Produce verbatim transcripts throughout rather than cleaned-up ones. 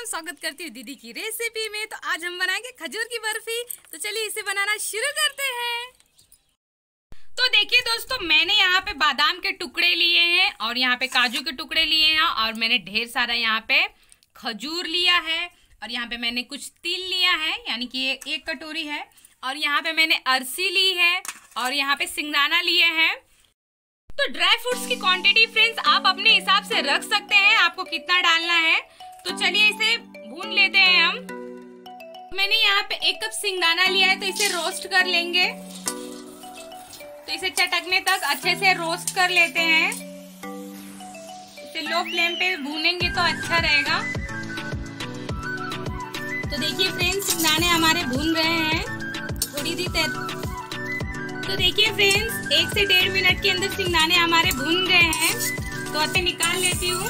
Welcome. स्वागत करती हूँ दीदी की रेसिपी में। तो आज हम बनाएंगे खजूर की बर्फी। तो चलिए इसे बनाना शुरू करते हैं। तो देखिए दोस्तों, मैंने यहाँ पे बादाम के टुकड़े लिए हैं और यहाँ पे काजू के टुकड़े लिए हैं और मैंने ढेर सारा यहाँ पे खजूर लिया है और यहाँ पे मैंने कुछ तिल लिया है, यानी कि एक, एक कटोरी है। और यहाँ पे मैंने अरसी ली है और यहाँ पे सिंगदाना लिए हैं। तो ड्राई फ्रूट्स की क्वांटिटी फ्रेंड्स आप अपने हिसाब से रख सकते हैं, आपको कितना डालना है। तो चलिए इसे भून लेते हैं हम। मैंने यहाँ पे एक कप सिंगदाना लिया है, तो इसे रोस्ट कर लेंगे। तो इसे चटकने तक अच्छे से रोस्ट कर लेते हैं। इसे लो फ्लेम पे भूनेंगे तो अच्छा रहेगा। तो देखिए फ्रेंड्स, सिंगदाने हमारे भून रहे हैं थोड़ी सी देर। तो देखिए फ्रेंड्स, एक से डेढ़ मिनट के अंदर सिंगदाने हमारे भून गए हैं। तो इसे निकाल लेती हूँ।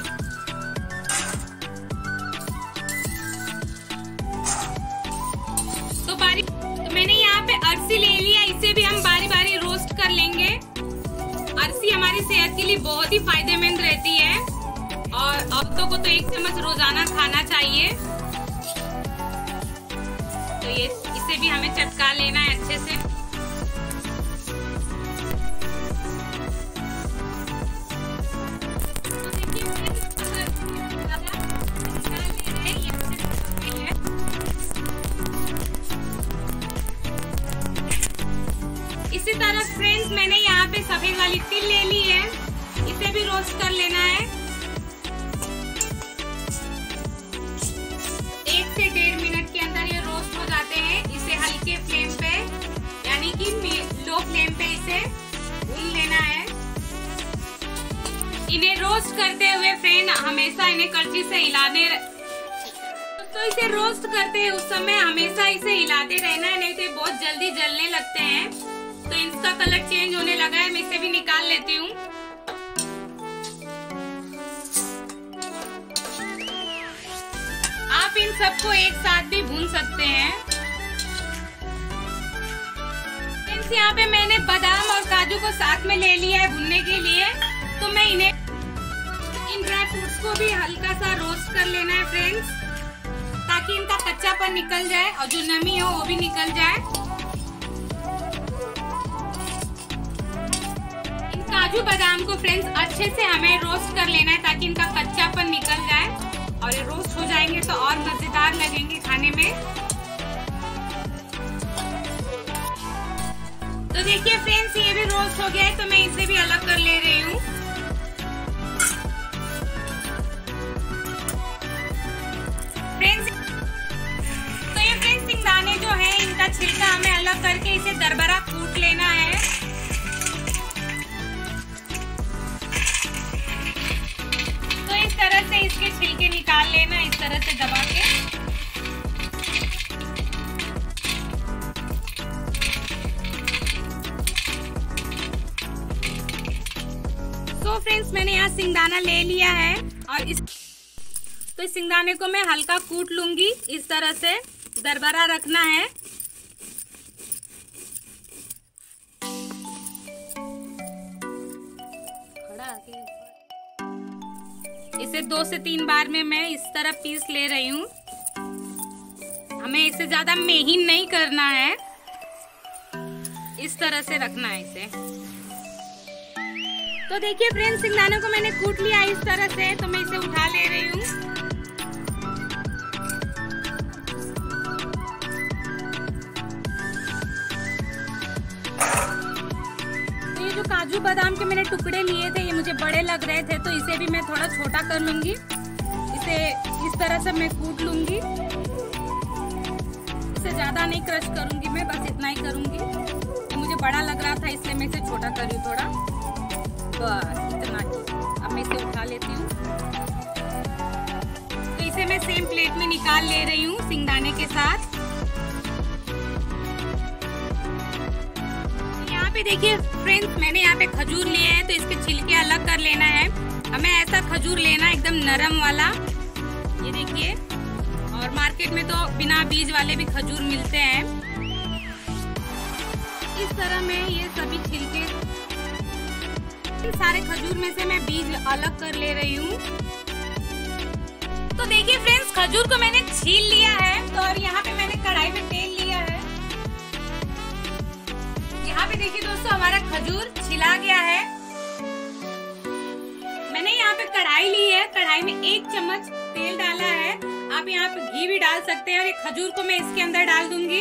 तो बारी तो मैंने यहाँ पे अरसी ले लिया, इसे भी हम बारी बारी रोस्ट कर लेंगे। अरसी हमारी सेहत के लिए बहुत ही फायदेमंद रहती है और औरतों को तो एक चम्मच रोजाना खाना चाहिए। तो ये इसे भी हमें चटका लेना है अच्छे से। इसी तरह फ्रेंड्स, मैंने यहाँ पे सफेद वाली तिल ले ली है, इसे भी रोस्ट कर लेना है। एक से डेढ़ मिनट के अंदर ये रोस्ट हो जाते हैं। इसे हल्के फ्लेम पे, यानी कि लो फ्लेम पे इसे भून लेना है। इन्हें रोस्ट करते हुए फ्रेंड हमेशा इन्हें कड़छी से हिलाने, तो इसे रोस्ट करते हैं उस समय हमेशा इसे हिलाते रहना है, नहीं तो बहुत जल्दी जलने लगते हैं। तो इसका कलर चेंज होने लगा है, मैं इसे भी निकाल लेती हूँ। आप इन सबको एक साथ भी भून सकते हैं। फ्रेंड्स, यहाँ पे मैंने बादाम और काजू को साथ में ले लिया है भूनने के लिए। तो मैं इन्हें इन ड्राई फ्रूट्स को भी हल्का सा रोस्ट कर लेना है फ्रेंड्स, ताकि इनका कच्चापन निकल जाए और जो नमी हो वो भी निकल जाए। काजू बादाम को फ्रेंड्स अच्छे से हमें रोस्ट कर लेना है, ताकि इनका कच्चापन निकल जाए और ये रोस्ट हो जाएंगे तो और मजेदार लगेंगे खाने में। तो देखिए फ्रेंड्स, ये भी रोस्ट हो गया है, तो मैं इसे भी अलग कर ले रही हूँ। फ्रेंड्स, तो ये फ्रेंड्स सिंगदाने जो है, इनका छिलका हमें अलग करके इसे दरबरा कूट लेना है। इस तरह से इसके छिलके निकाल लेना, इस तरह से दबा के। तो फ्रेंड्स, मैंने यहाँ सिंगदाना ले लिया है और इस तो इस सिंगदाने को मैं हल्का कूट लूंगी। इस तरह से दरबरा रखना है। इसे दो से तीन बार में मैं इस तरह पीस ले रही हूँ। हमें इसे ज्यादा महीन नहीं करना है, इस तरह से रखना है इसे। तो देखिए फ्रेंड्स, सिंगदाने को मैंने कूट लिया इस तरह से, तो मैं इसे उठा ले रही हूँ। काजू बादाम के मैंने टुकड़े लिए थे, ये मुझे बड़े लग रहे थे, तो इसे भी मैं थोड़ा छोटा कर लूंगी। इसे इस तरह से मैं कूट लूंगी। इसे ज्यादा नहीं क्रश करूंगी मैं, बस इतना ही करूंगी। ये मुझे बड़ा लग रहा था, इसलिए मैं इसे छोटा कर रही हूँ थोड़ा, बस इतना ही। अब मैं इसे उठा लेती हूँ। तो इसे मैं सेम प्लेट में निकाल ले रही हूँ सिंगदाने के साथ। पे देखिए फ्रेंड्स, मैंने यहाँ पे खजूर लिए हैं, तो इसके छिलके अलग कर लेना है। हमें ऐसा खजूर लेना है एकदम नरम वाला, ये देखिए। और मार्केट में तो बिना बीज वाले भी खजूर मिलते हैं। इस तरह मैं ये सभी छिलके, सारे खजूर में से मैं बीज अलग कर ले रही हूँ। तो देखिए फ्रेंड्स, खजूर को मैंने छील लिया है, तो और यहाँ पे मैंने कढ़ाई में तेल लिया है। यहाँ पे देखिए दोस्तों हमारा खजूर छिला गया है। मैंने यहाँ पे कढ़ाई ली है, कढ़ाई में एक चम्मच तेल डाला है। आप यहाँ पे घी भी डाल सकते हैं और ये खजूर को मैं इसके अंदर डाल दूंगी।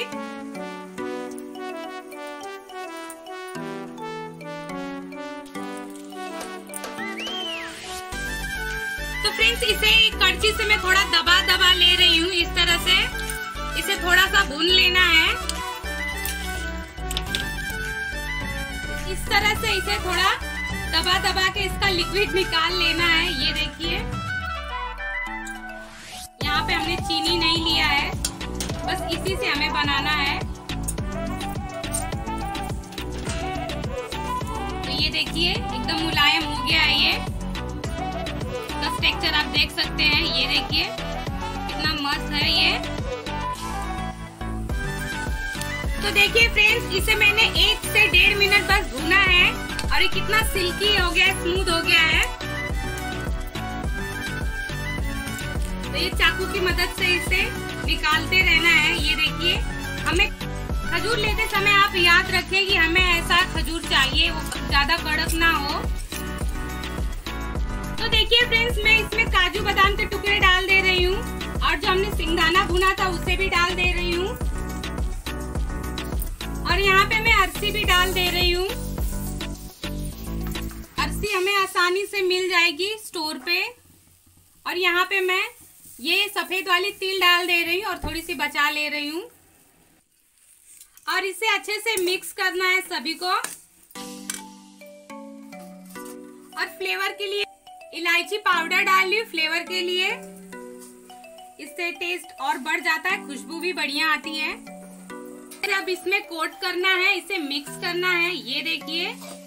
तो फ्रेंड्स इसे कड़छी से मैं थोड़ा दबा दबा ले रही हूँ, इस तरह से इसे थोड़ा सा भून लेना है। इस तरह से इसे थोड़ा दबा दबा के इसका लिक्विड निकाल लेना है। ये देखिए यहाँ पे हमने चीनी नहीं लिया है, बस इसी से हमें बनाना है। तो ये देखिए एकदम मुलायम हो गया है, ये इसका टेक्सचर आप देख सकते हैं। ये देखिए कितना मस्त है ये। तो देखिए फ्रेंड्स इसे मैंने एक से डेढ़ मिनट बस भूना है और ये कितना सिल्की हो गया है, स्मूथ हो गया है। तो ये चाकू की मदद से इसे निकालते रहना है। ये देखिए हमें खजूर लेते समय आप याद रखें कि हमें ऐसा खजूर चाहिए, वो ज्यादा कड़क ना हो। तो देखिए फ्रेंड्स मैं इसमें काजू बादाम के टुकड़े डाल दे रही हूँ और जो हमने सिंगदाना भुना था उसे भी डाल दे रही हूँ और यहाँ पे मैं अरसी भी डाल दे रही हूँ। अरसी हमें आसानी से मिल जाएगी स्टोर पे। और यहाँ पे मैं ये सफेद वाली तिल डाल दे रही हूँ और थोड़ी सी बचा ले रही हूँ और इसे अच्छे से मिक्स करना है सभी को। और फ्लेवर के लिए इलायची पाउडर डाल ली फ्लेवर के लिए, इससे टेस्ट और बढ़ जाता है, खुशबू भी बढ़िया आती है। फिर अब इसमें कोट करना है, इसे मिक्स करना है। ये देखिए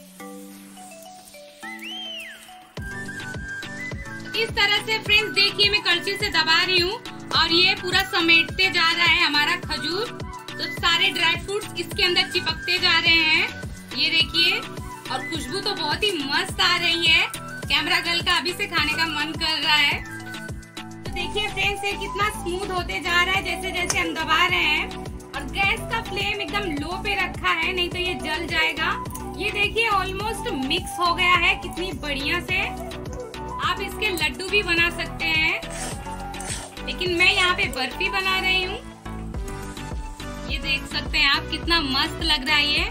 इस तरह से फ्रेंड्स देखिए मैं कड़छी से दबा रही हूँ और ये पूरा समेटते जा रहा है हमारा खजूर। तो सारे ड्राई फ्रूट्स इसके अंदर चिपकते जा रहे हैं। ये देखिए और खुशबू तो बहुत ही मस्त आ रही है। कैमरा गर्ल का अभी से खाने का मन कर रहा है। तो देखिए फ्रेंड्स ये कितना स्मूथ होते जा रहा है जैसे जैसे हम दबा रहे हैं। और गैस का फ्लेम एकदम लो पे रखा है, नहीं तो ये जल जाएगा। ये देखिए ऑलमोस्ट मिक्स हो गया है कितनी बढ़िया से। आप इसके लड्डू भी बना सकते हैं, लेकिन मैं यहाँ पे बर्फी बना रही हूँ। ये देख सकते हैं आप कितना मस्त लग रहा है ये।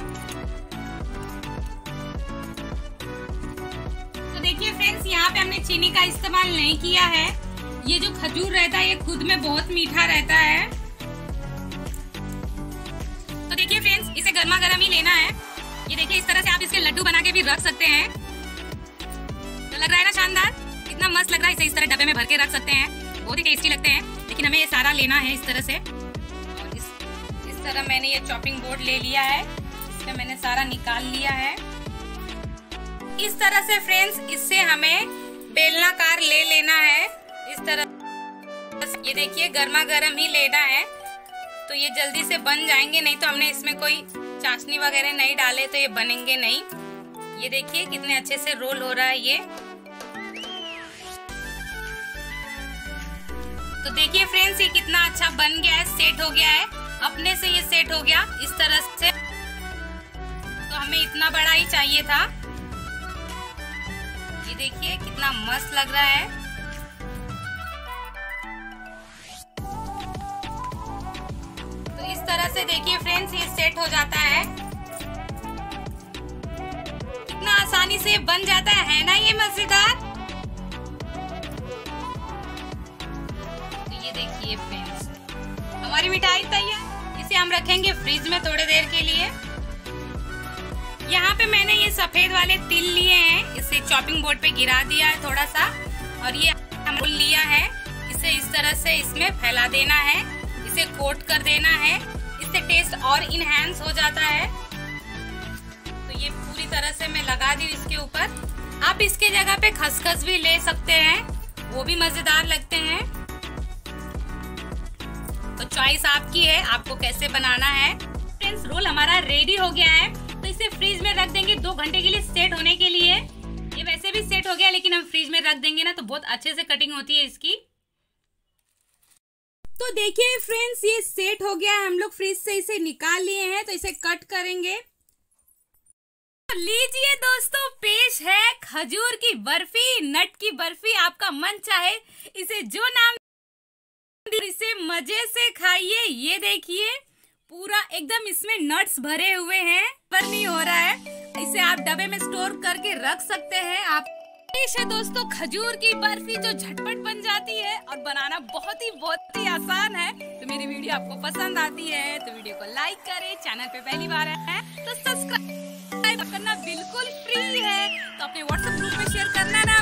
तो देखिए फ्रेंड्स यहाँ पे हमने चीनी का इस्तेमाल नहीं किया है। ये जो खजूर रहता है ये खुद में बहुत मीठा रहता है। तो देखिए फ्रेंड्स इसे गर्मा गर्म ही लेना है। ये देखिए इस तरह से आप इसके लड्डू बना के भी रख सकते हैं। तो लग रहा है ना शानदार, कितना मस्त लग रहा है। इसे इस तरह डब्बे में भर के रख सकते हैं, बहुत ही टेस्टी लगते हैं। लेकिन हमें ये सारा लेना है इस तरह से। और इस इस तरह मैंने ये चॉपिंग बोर्ड ले लिया है, इसमें मैंने सारा निकाल लिया है। इस तरह से फ्रेंड्स इससे हमें बेलनाकार ले लेना है इस तरह। ये देखिए गर्मा गर्म ही लेना है, तो ये जल्दी से बन जाएंगे। नहीं तो हमने इसमें कोई चाशनी वगैरह नहीं डाले तो ये बनेंगे नहीं। ये देखिए कितने अच्छे से रोल हो रहा है ये। तो देखिए फ्रेंड्स ये कितना अच्छा बन गया है, सेट हो गया है, अपने से ये सेट हो गया इस तरह से। तो हमें इतना बड़ा ही चाहिए था। ये देखिए कितना मस्त लग रहा है। तो इस तरह से देखिए फ्रेंड्स ये सेट हो जाता है, कितना आसानी से बन जाता है, है ना ये मजेदार। तो ये देखिए फ्रेंड्स हमारी मिठाई तैयार। इसे हम रखेंगे फ्रिज में थोड़ी देर के लिए। यहाँ पे मैंने ये सफेद वाले तिल लिए हैं, इसे चॉपिंग बोर्ड पे गिरा दिया है थोड़ा सा। और ये हमने लिया है, इसे इस तरह से इसमें फैला देना है, इसे कोट कर देना है। इससे टेस्ट और इनहेंस हो जाता है। तो ये पूरी तरह से मैं लगा दी इसके ऊपर। आप इसके जगह पे खसखस भी ले सकते हैं, वो भी मजेदार लगते हैं। तो चॉइस आपकी है, आपको कैसे बनाना है। फ्रेंड्स रोल हमारा रेडी हो गया है, तो इसे फ्रीज में रख देंगे दो घंटे के लिए सेट होने के लिए। ये वैसे भी सेट हो गया, लेकिन हम फ्रीज में रख देंगे ना तो बहुत अच्छे से कटिंग होती है इसकी। तो देखिए फ्रेंड्स, ये सेट हो गया है। हम लोग फ्रिज से इसे निकाल लिए हैं, तो इसे कट करेंगे। लीजिए दोस्तों, पेश है खजूर की बर्फी, नट की बर्फी। आपका मन चाहे इसे जो नाम, इसे मजे से खाइए। ये देखिए पूरा एकदम इसमें नट्स भरे हुए हैं, पर नहीं हो रहा है। इसे आप डब्बे में स्टोर करके रख सकते हैं। आप पेश है दोस्तों खजूर की बर्फी, जो झटपट बन जाती है और बनाना बहुत ही बहुत ही आसान है। तो मेरी वीडियो आपको पसंद आती है तो वीडियो को लाइक करें। चैनल पे पहली बार है तो सब्सक्राइब करना बिल्कुल फ्री है। तो अपने व्हाट्सएप ग्रुप में शेयर करना ना